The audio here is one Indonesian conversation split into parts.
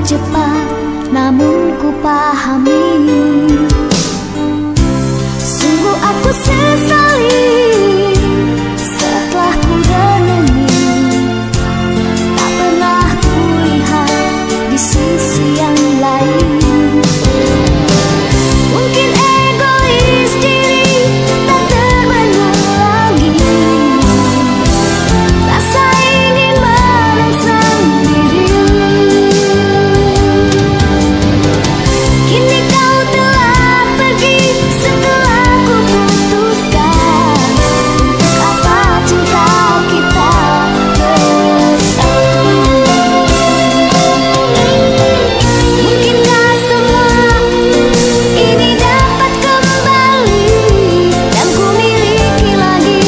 cepat, namun ku pahami. Sungguh aku sesali setelah ku renungi, tak pernah ku lihat di sisi yang lain. Mungkin egois diri tak terbendung lagi, rasa ingin menang sendiri. Kini kau telah pergi setelah ku putuskan, untuk apa cinta kita bersatu. Mungkinkah semua ini dapat kembali dan ku miliki lagi?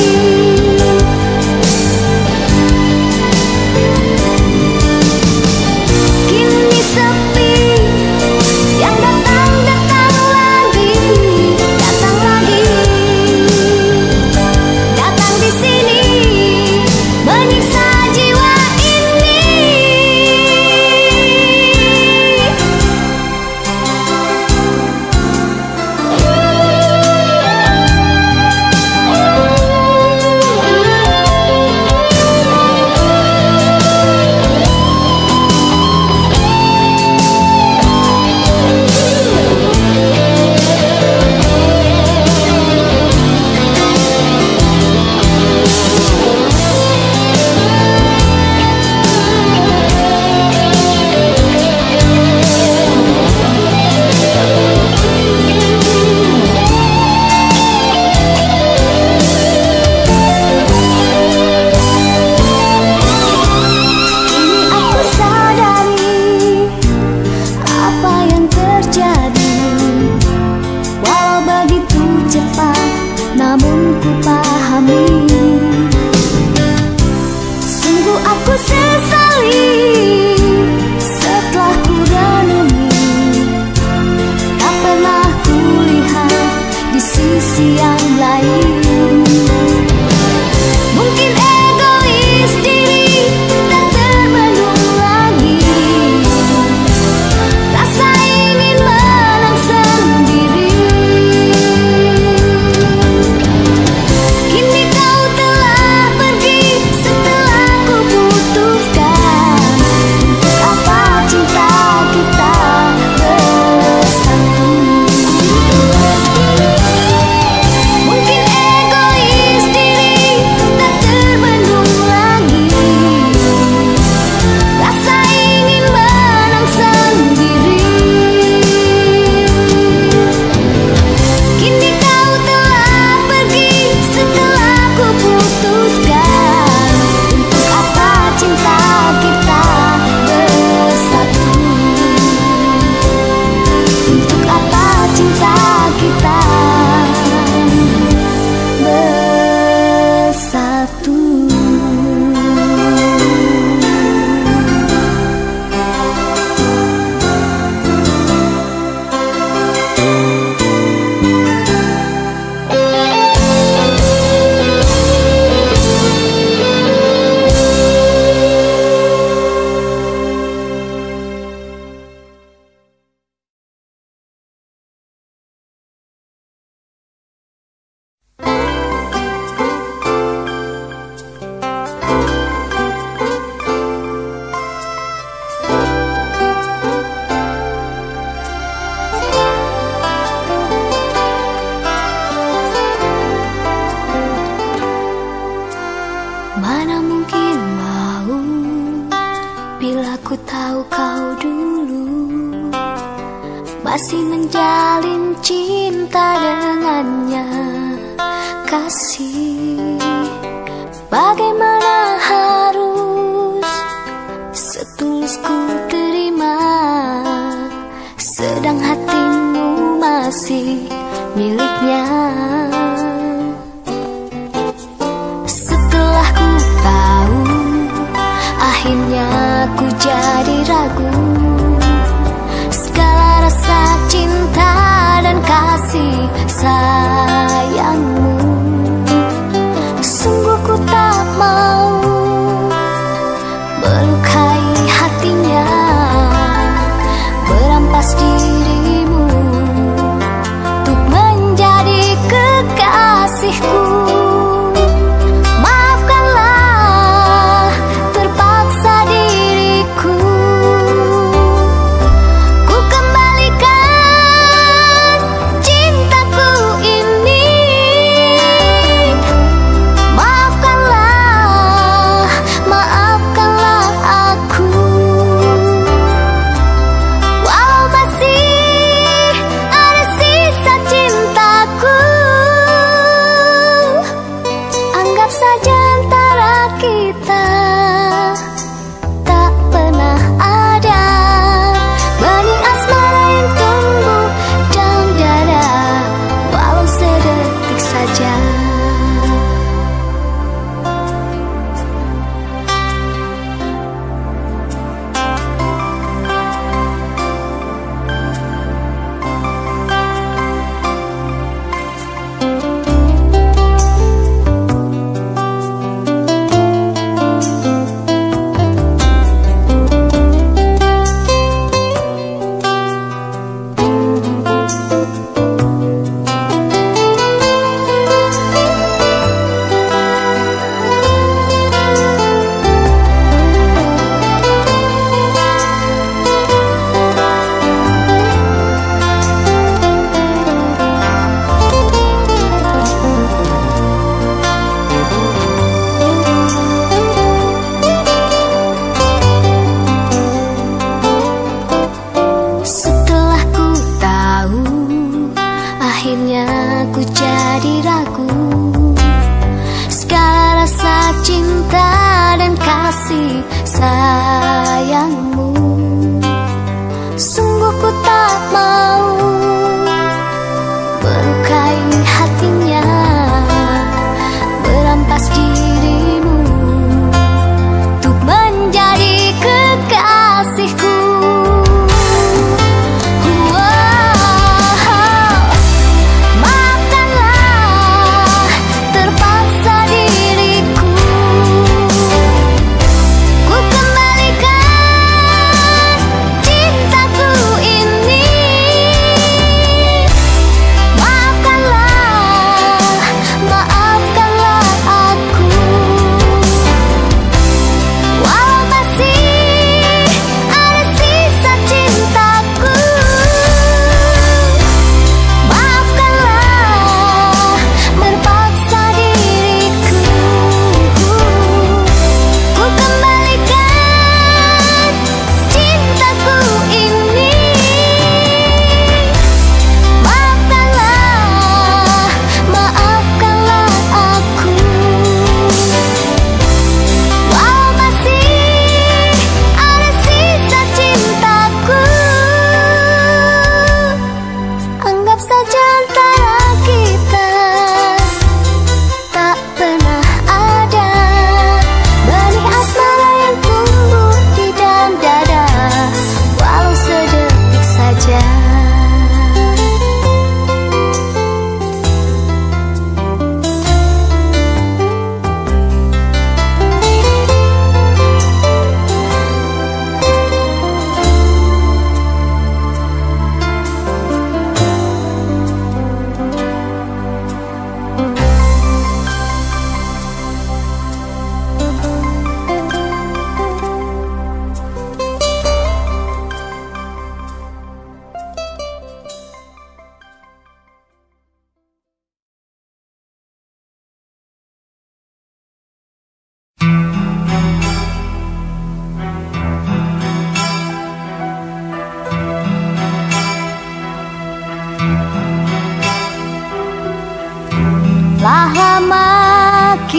Kini sepi, yang datang lagi, datang lagi, datang di sini menyiksa jiwa ini. Kini aku sadari apa yang terjadi, walau begitu cepat, namun ku pahami. Sungguh aku sesali setelah ku renungi, tak pernah ku lihat di sisi yang lain. Mungkin egois diri tak terbendung lagi, rasa ingin menang sendiri. Kini kau telah pergi setelah ku putuskan, untuk apa cinta kita bersatu. Mungkin egois diri tak terbendung lagi, rasa ingin menang sendiri. Kini kau telah pergi setelah ku putuskan, untuk apa cinta kita bersatu. Untuk apa cinta kita bersatu. Mana mungkin mau bila ku tahu kau dulu masih menjalin cinta dengannya. Kasih, bagaimana harus setulus ku terima, sedang hatimu masih miliknya. Setelah ku tahu, akhirnya ku jadi ragu. Segala rasa cinta dan kasih sayangmu, sungguh ku tak mau melukai hatinya.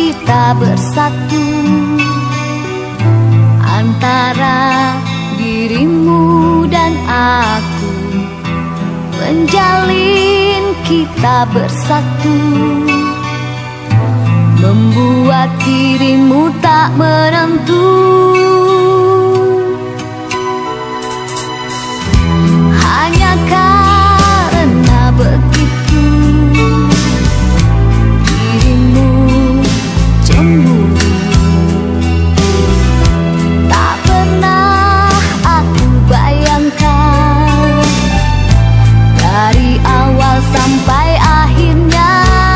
kita bersatu antara dirimu dan aku, menjalin kita bersatu, membuat dirimu tak menentu. Hanya karena begitu dirimu cemburu, tak pernah aku bayangkan dari awal sampai akhirnya.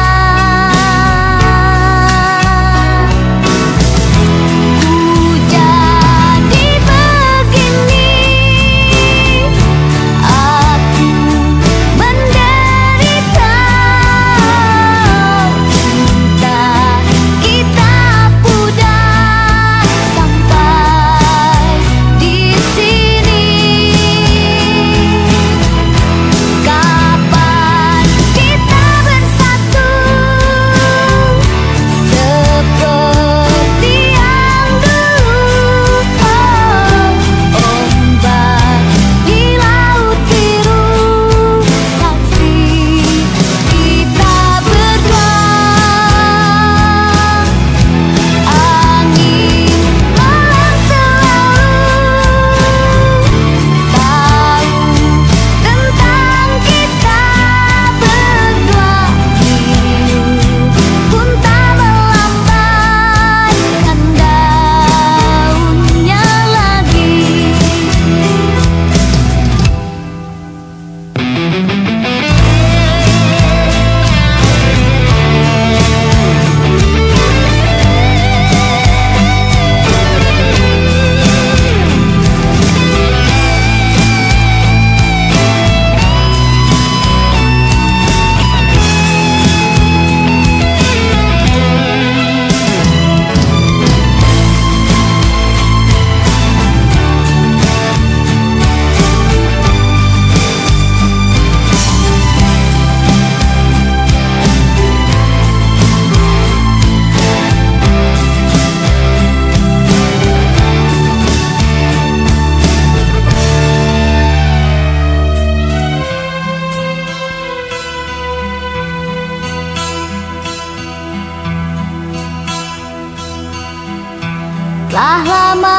Telah lama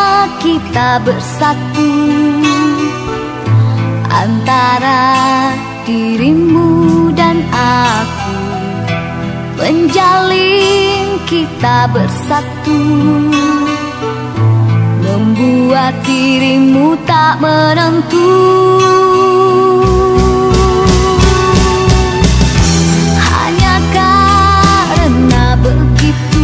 kita bersatu antara dirimu dan aku, menjalin kita bersatu, membuat dirimu tak menentu. Hanya karena begitu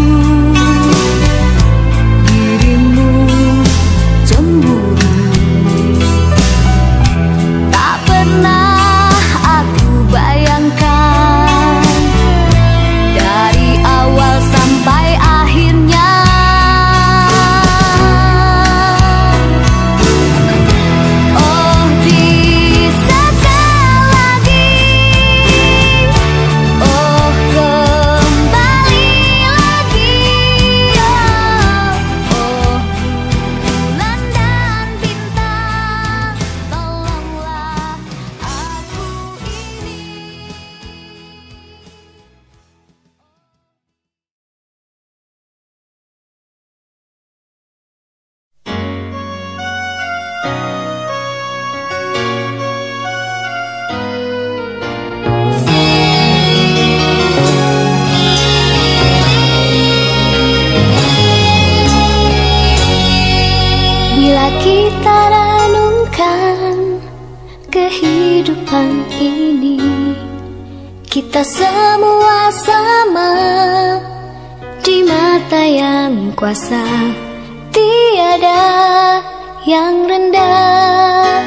kehidupan ini, kita semua sama di mata yang kuasa. Tiada yang rendah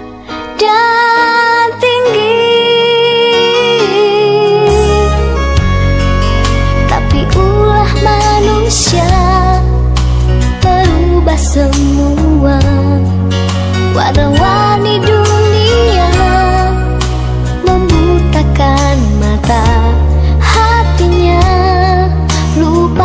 dan tinggi, tapi ulah manusia berubah semua. Warna-warni dunia membutakan mata hatinya, lupa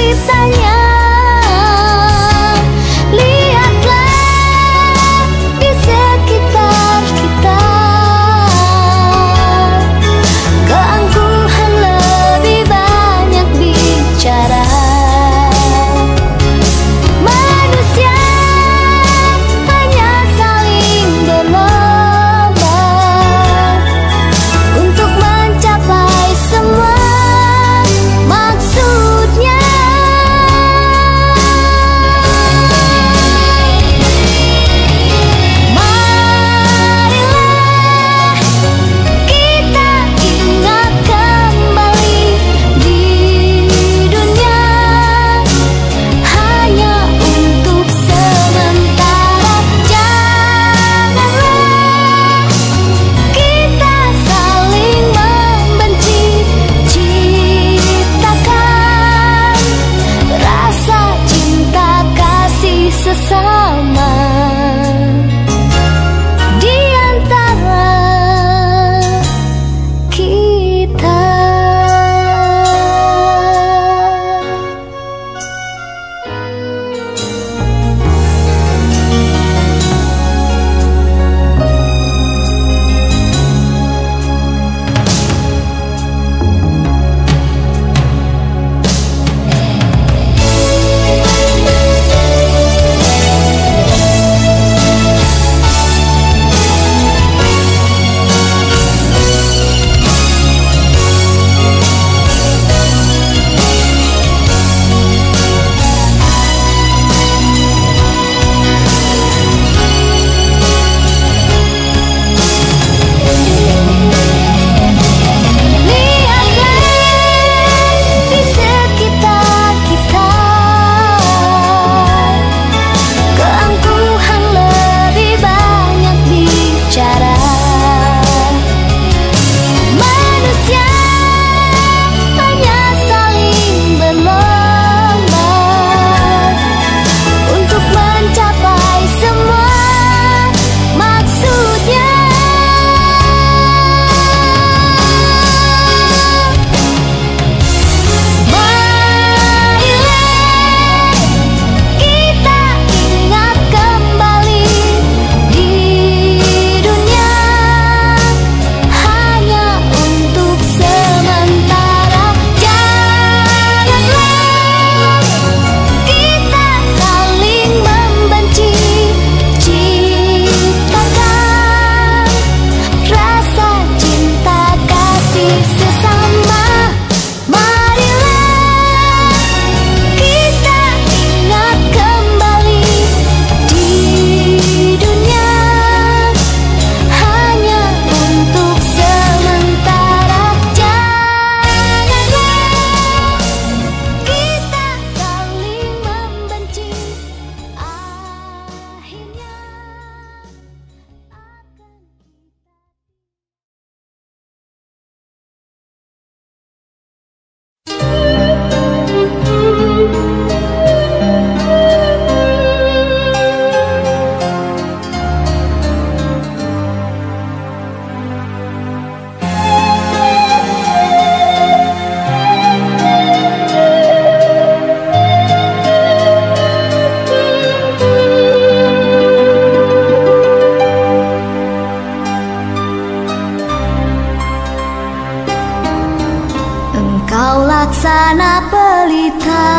laksana pelita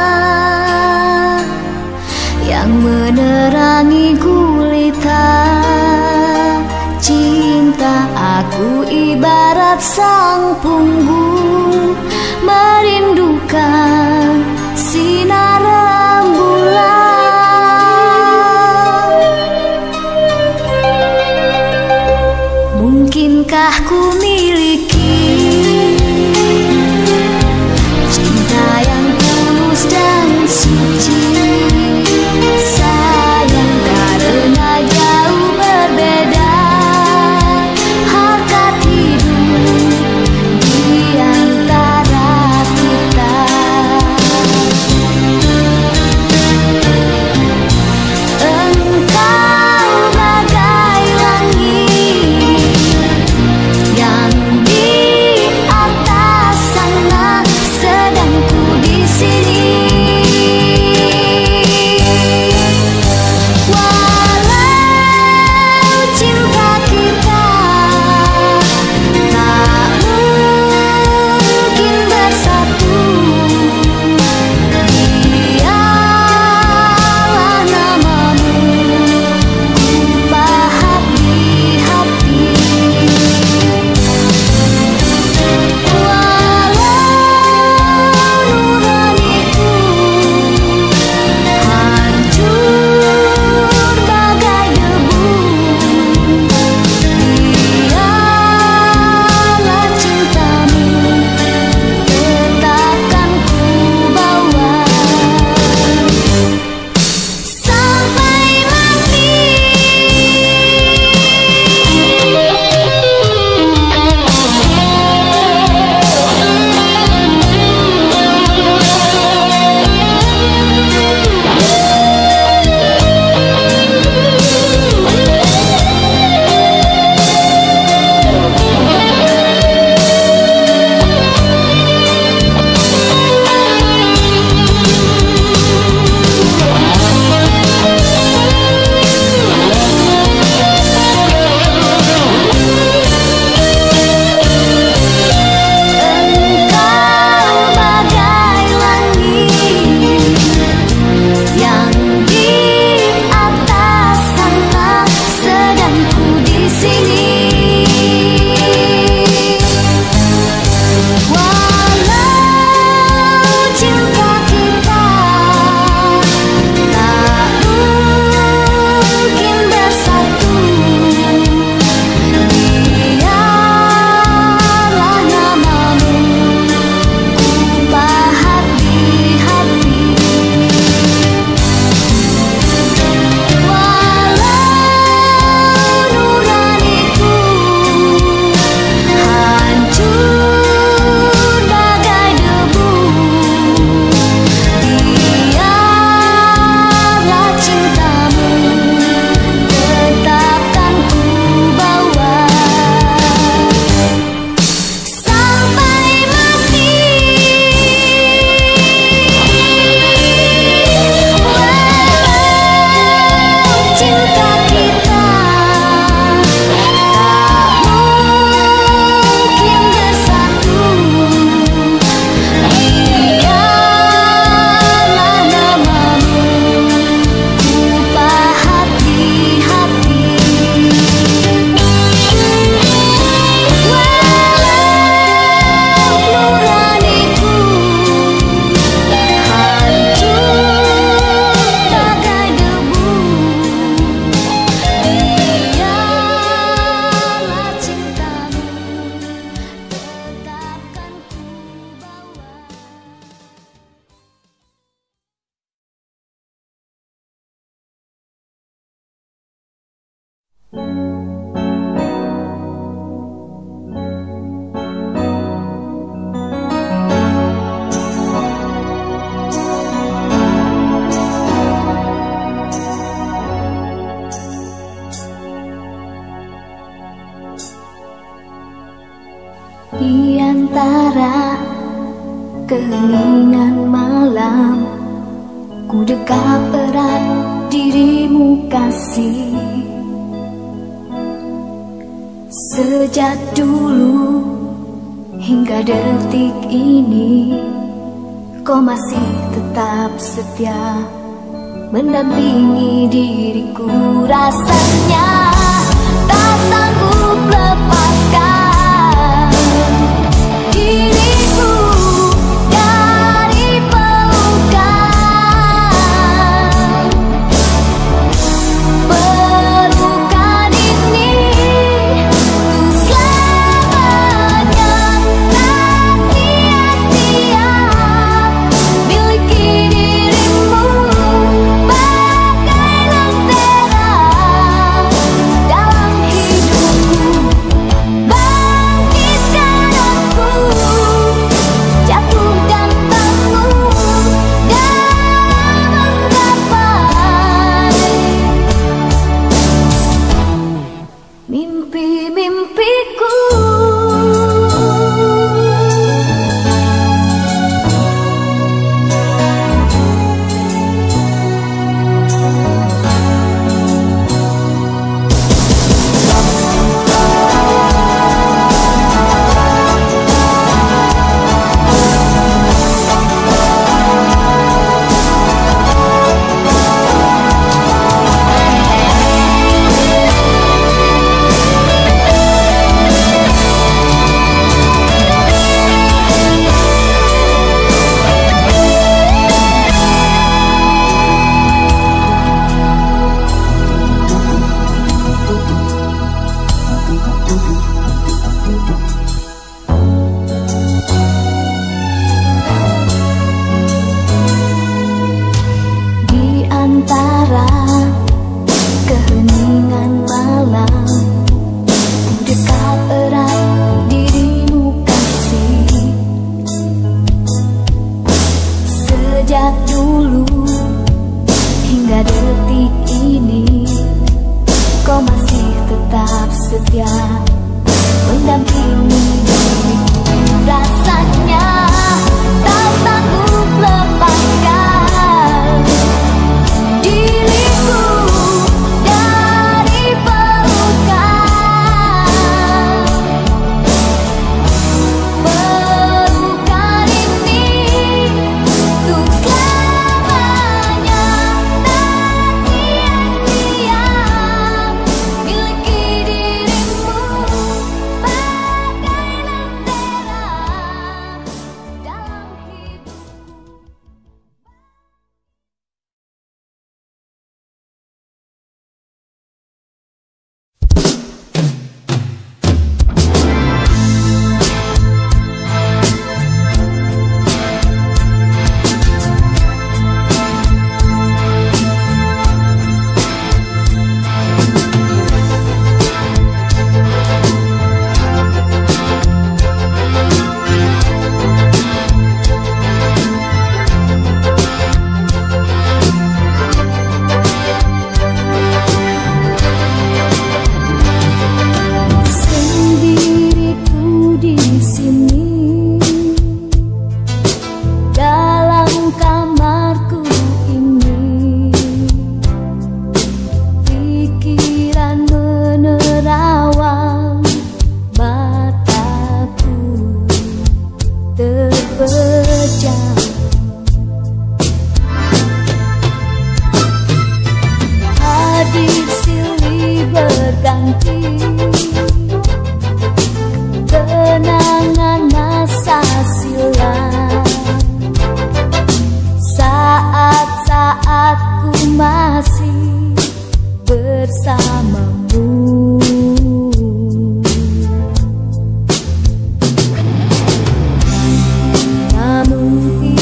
yang menerangi gulita. Cinta aku ibarat sang punggung merindukan sinar rembulan. Mungkinkah ku miliki cinta yang tulus dan suci, sayang karena jauh berbeda harkat hidup di Di antara keheningan malam, ku dekat erat dirimu kasih. Sejak dulu hingga detik ini, kau masih tetap setia mendampingi diriku. Rasanya tak sanggup lepaskan diriku dari pelukan. Pelukan ini untuk selamanya, tak sia-sia miliki dirimu bagai lentera dalam hidupku. Bangkitkan aku, jatuh dan bangun dalam menggapai mimpi-mimpiku. Di antara keheningan malam, ku dekat erat dirimu kasih. Sejak dulu hingga detik ini, kau masih tetap setia mendampingi diriku. Rasanya tak sanggup lepaskan diriku dari pelukan. Pelukan ini untuk selamanya, tak sia-sia miliki dirimu bagai lentera dalam hidupku. Sendiriku di sini dalam kamarku ini, pikiran menerawang mataku terpejam. Hadir silih berganti kenangan masa silam, saat-saat ku masih bersamamu. Namun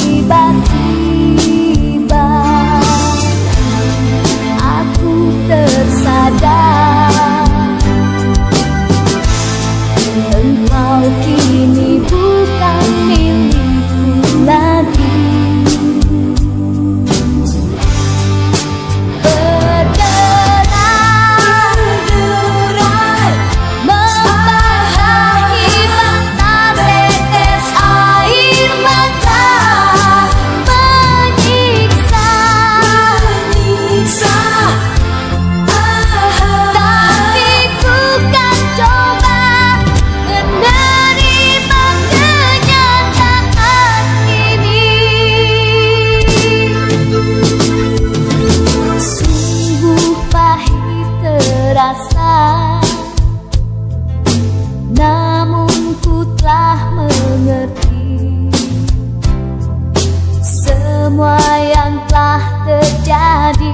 terjadi,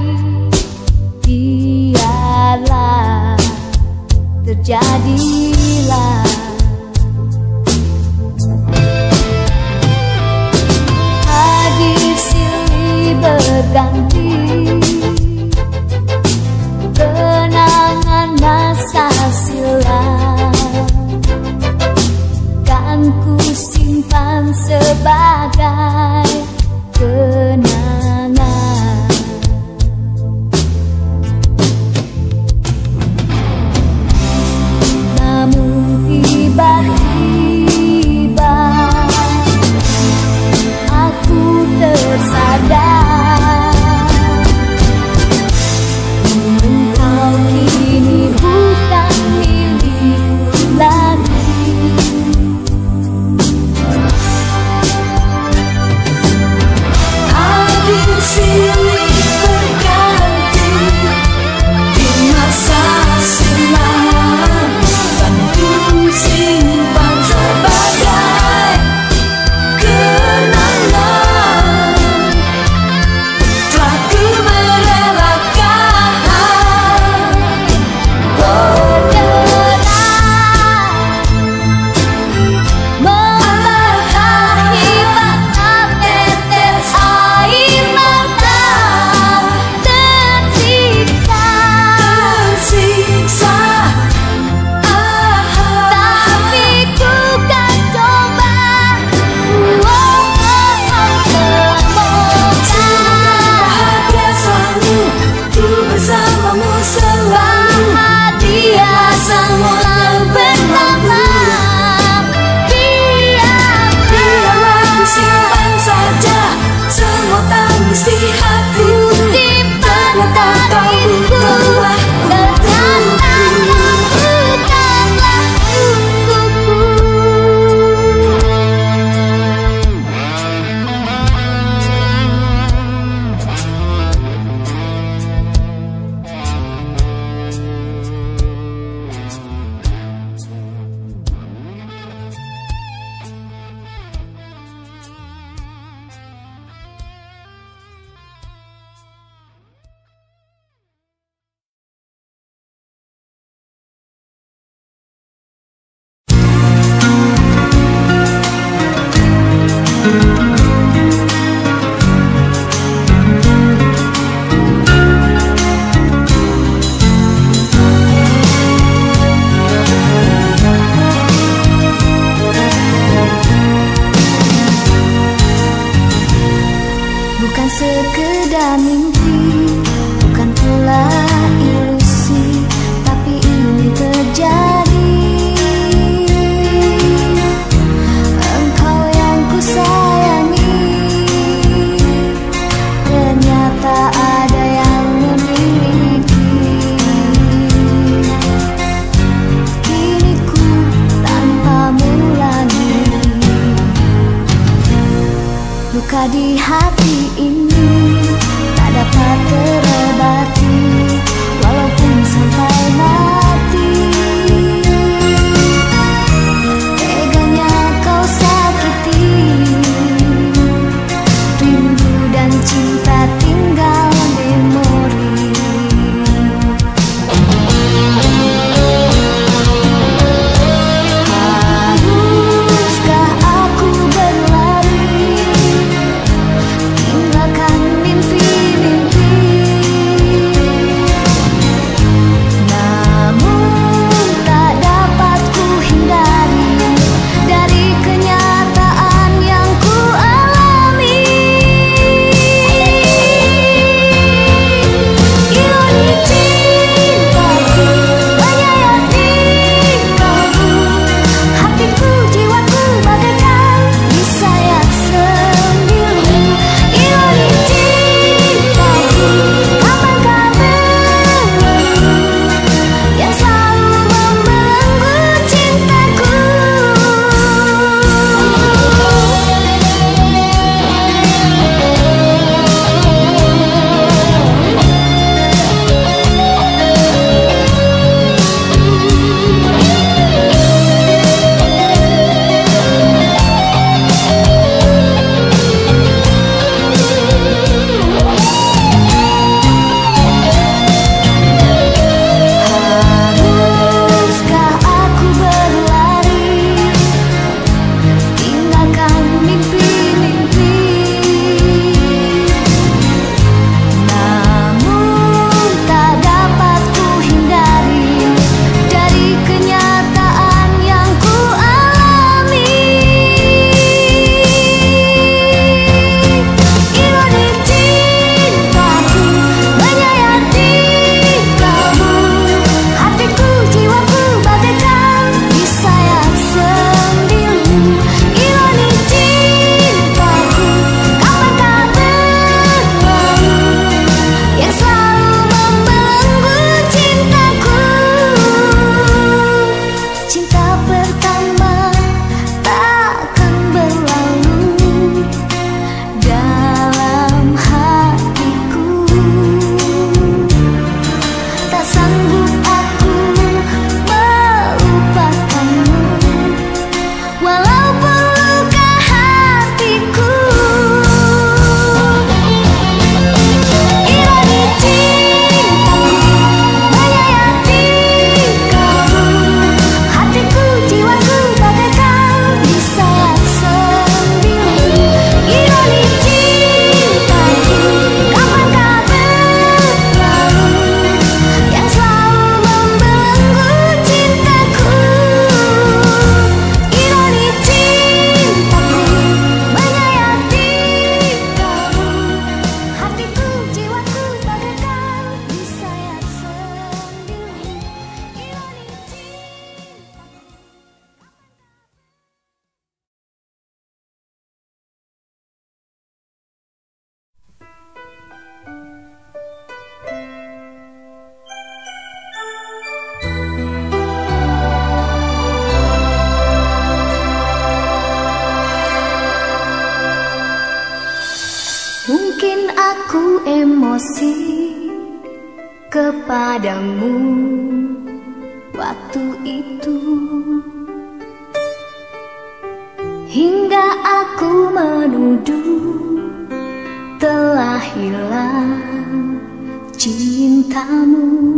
biarlah terjadilah. Hadir silih berganti, kenangan masa silam kan ku simpan sebagai kenangan. Namun tiba-tiba aku tersadar, engkau kini bukan milikku lagi. Hadir silih berganti di masa silam, kan ku simpan sebagai kenangan. Telah ku merelakan Membasahi mata tetes air mata, tersiksa tapi ku kan coba. bahagia selalu, ku bersamamu selalu. Bahagia selalu bersama. Biarlah ku simpan saja semua tangis di hati. Simpan tangisku, ternyata bukanlah untukku. Bukan sekedar mimpi, bukan pula ilusi, tapi ini terjadi. Engkau yang ku sayangi, ternyata ada yang memiliki. Kini ku tanpamu lagi. Luka di hati ini tak dapat terobati, walaupun sampai mati. Teganya kau sakiti, rindu dan cinta tinggal memori. Haruskah aku berlari, tinggalkan mimpi-mimpi aku emosi kepadamu waktu itu, hingga aku menuduh telah hilang cintamu.